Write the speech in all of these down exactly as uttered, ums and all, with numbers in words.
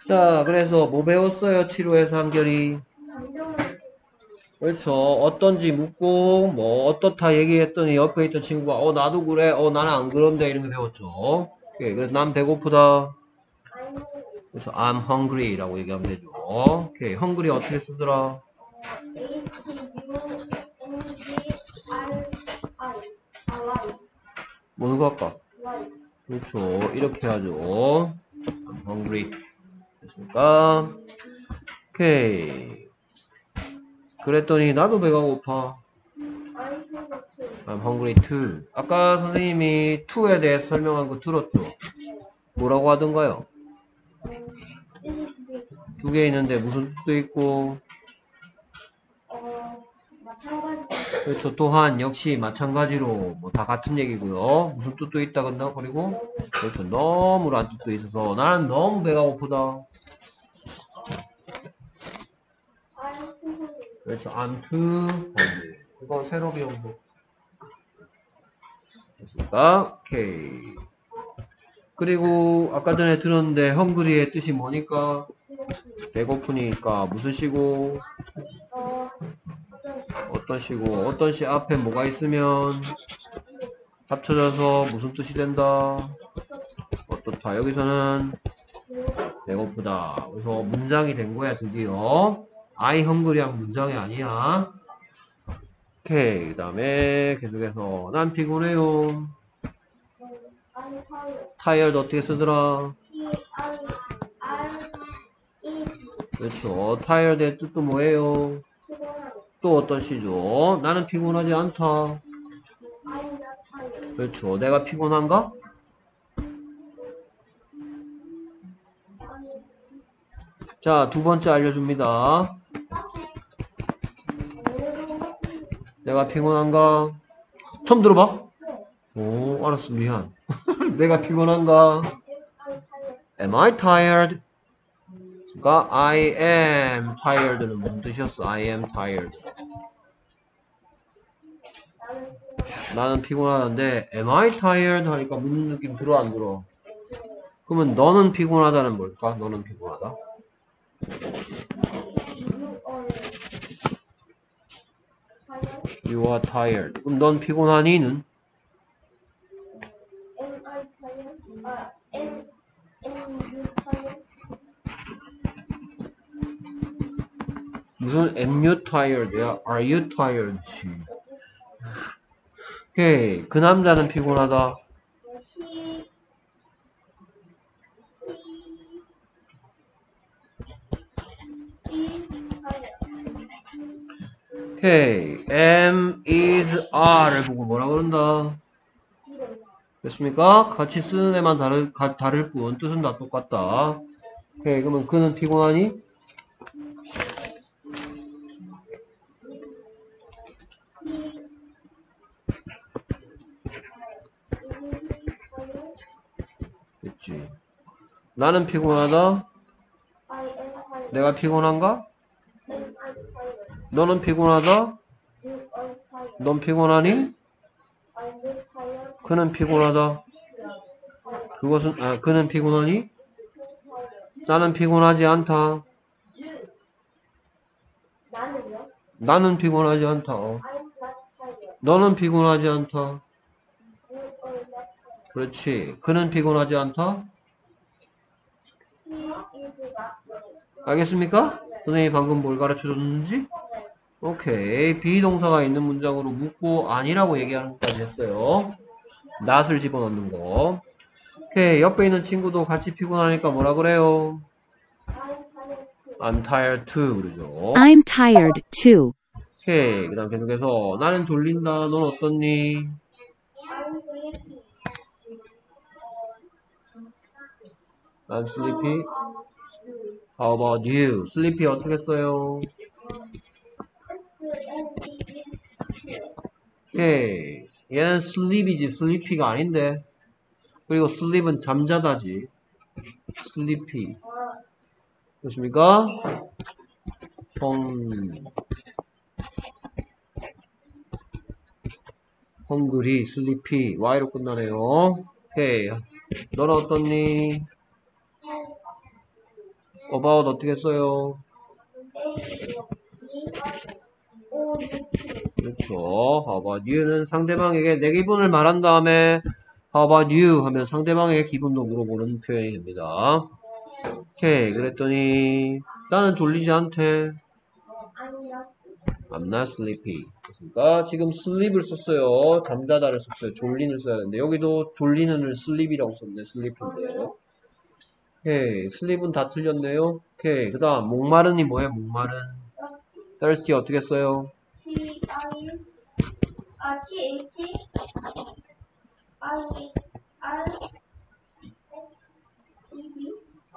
자, 그래서 뭐 배웠어요? 치료에서 한결이. 그렇죠. 어떤지 묻고, 뭐, 어떻다 얘기했더니 옆에 있던 친구가, 어, 나도 그래. 어, 나는 안 그런데. 이런 거 배웠죠. 오케이. 그래서 난 배고프다. 그렇죠. I'm hungry 라고 얘기하면 되죠. 오케이. hungry 어떻게 쓰더라? 뭐는 거 할까? 그렇죠. 이렇게 하죠. I'm hungry. 됐습니까? 오케이. 그랬더니 나도 배가 고파. I'm hungry too. 아까 선생님이 to에 대해서 설명한 거 들었죠? 뭐라고 하던가요? 두 개 있는데 무슨 뜻도 있고, 그렇죠. 또한 역시 마찬가지로 뭐 다 같은 얘기고요. 무슨 뜻도 있다 건다. 그리고 그렇죠. 너무란 뜻도 있어서 나는 너무 배가 고프다. 그렇죠. I'm too hungry. 이거 새로 배운 거. 됐습니까? 오케이. 그리고 아까 전에 들었는데 헝그리의 뜻이 뭐니까? 배고프니까 무슨 시고? 어떤 시고? 어떤 시 앞에 뭐가 있으면 합쳐져서 무슨 뜻이 된다? 어떻다. 여기서는 배고프다. 그래서 문장이 된 거야 드디어. I hungry한 문장이 아니야. 오케이. 그 다음에 계속해서 난 피곤해요. tired 어떻게 쓰더라? 그렇죠. tired의 뜻도 뭐예요? 또 어떤 시죠? 나는 피곤하지 않다. 그렇죠. 내가 피곤한가? 자, 두 번째 알려줍니다. 내가 피곤한가? 처음 들어봐? 오, 알았어. 미안. 내가 피곤한가? Am I tired? 그러니까 I am tired는 무슨 뜻이었어? I am tired. 나는 피곤하다는데 am I tired? 하니까 무슨 느낌 들어 안 들어? 그러면 너는 피곤하다는 뭘까? 너는 피곤하다? You are tired. 그럼 넌 피곤하니는? 무슨 am you tired야? Are you tired? 오케이. 그 남자는 피곤하다. 오케이. am, is, are를 보고 뭐라 그런다? 됐습니까? 같이 쓰는 애만 다를, 가, 다를 뿐 뜻은 다 똑같다. 오케이. 그러면 그는 피곤하니? 됐지. 나는 피곤하다. 내가 피곤한가? 너는 피곤하다. 넌 피곤하니? 그는 피곤하다. 그것은 아 그는 피곤하니? 나는 피곤하지 않다. 나는 피곤하지 않다. 어. 너는 피곤하지 않다. 그렇지. 그는 피곤하지 않다. 알겠습니까? 선생님이 방금 뭘 가르쳐 줬는지? 오케이. 비동사가 있는 문장으로 묻고 아니라고 얘기하는 것까지 했어요. not을 집어넣는 거. 오케이. 옆에 있는 친구도 같이 피곤하니까 뭐라 그래요? I'm tired too 그러죠. I'm tired too. 오케이. 그 다음 계속해서 나는 졸린다. 넌 어떻니? 난 sleepy. How about you? sleepy 어떻게 써요? 오케이. 얘는 sleep이지 sleepy가 아닌데. 그리고 sleep은 잠자다지. sleepy. 그렇습니까? 헝, 헝그리, sleepy. Y로 끝나네요. 오케이. 너는 어떻니? about 어떻게 써요? 그렇죠. How about you는 상대방에게 내 기분을 말한 다음에 How about you 하면 상대방의 기분도 물어보는 표현이 됩니다. 오케이. 그랬더니 나는 졸리지 않대. I'm not sleepy. 그러니까 지금 sleep을 썼어요. 잠자다를 썼어요. 졸린을 써야 되는데 여기도 졸리는을 sleep이라고 썼네. sleep인데. 오케이. sleep은 다 틀렸네요. 오케이. 그 다음 목마른이 뭐예요? 목마른. thirsty 어떻게 써요? T I 아 T H I R S C B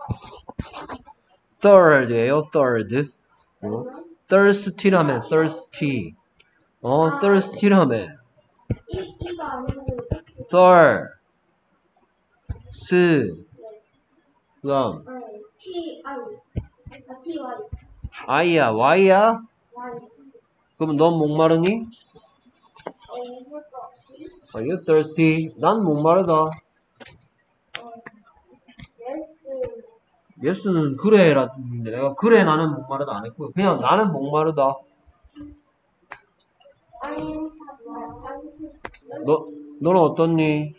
third예요. third. 어? thirsty라며 thirsty. 어, thirsty라며. 이 이가 아니고 third. 스. 그 다음 T I 아 T Y I야. Y야? Y 그럼 넌 목마르니? 어 이거가 Are you thirsty? 난 목마르다. yes yes는 그래라 뜻인데 내가 그래 나는 목마르다 안 했고요. 그냥 나는 목마르다. I'm 너, 너는 어떻니?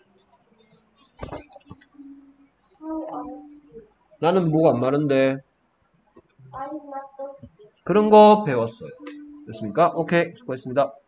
나는 목 안 마른데. I'm not 그런 거 배웠어요. 됐습니까? 오케이. 수고했습니다.